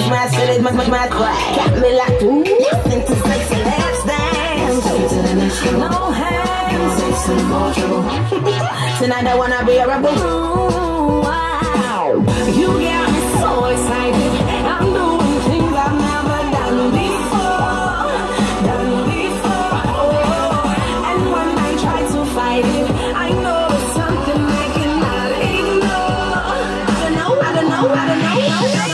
my city, my crack. Got me like, ooh, listen to sexy last dance. No hands. Tonight I wanna be a rebel. Wow. You got me so excited. I'm doing things I've never done before. Oh. And when I try to fight it, I know it's something I cannot ignore. I don't know.